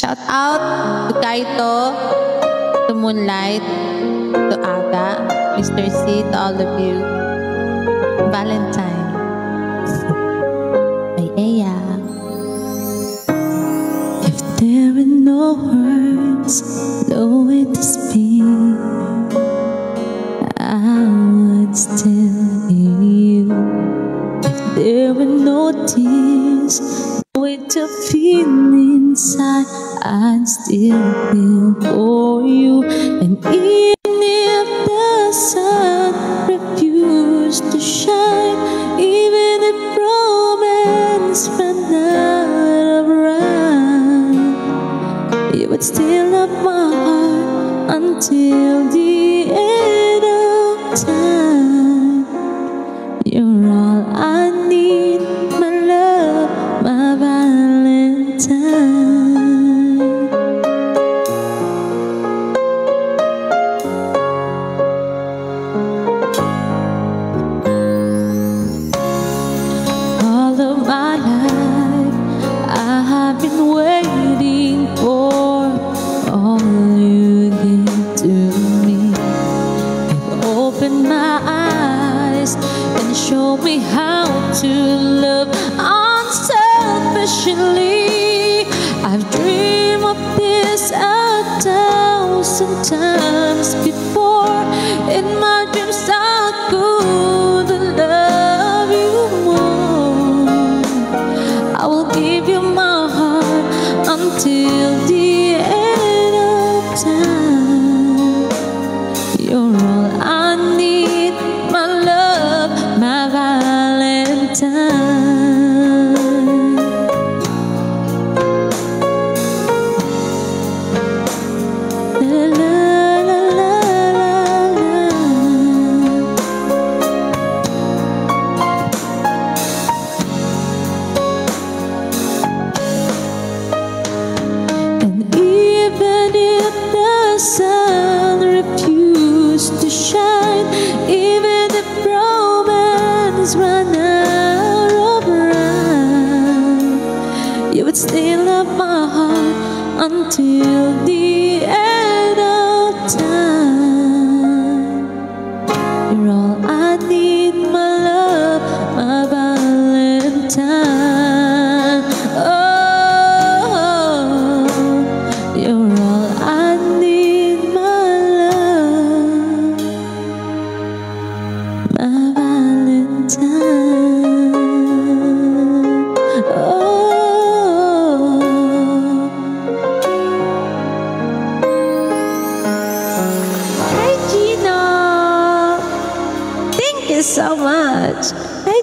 Shout out to Kaito, to Moonlight, to Aga, Mr. C, to all of you. Valentine. By Aya. If there were no words, no way to speak, I would still hear you. If there were no tears, no way to feel inside, I'd still feel for you. And even if the sun refused to shine, even if romance ran out of rhyme, you would still love my heart until the end of time. You're all I need, my love, my Valentine. All of my life I have been waiting for all you gave to me. You've opened my eyes and showed me how to love unselfishly. I've dreamed of this 1,000 times before. In my dreams I couldn't love you more. I will give you my heart until the end of time. You're all I need, my love, my Valentine. La, la, la, la, la, And even if the sun refused to shine, even if romance ran out of rhyme, you would still love my heart until the end of time. You're all I need, my love, my Valentine. Oh, you're all I need, my love, my Valentine. Oh, Hi, Gino. Thank you so much. Hi,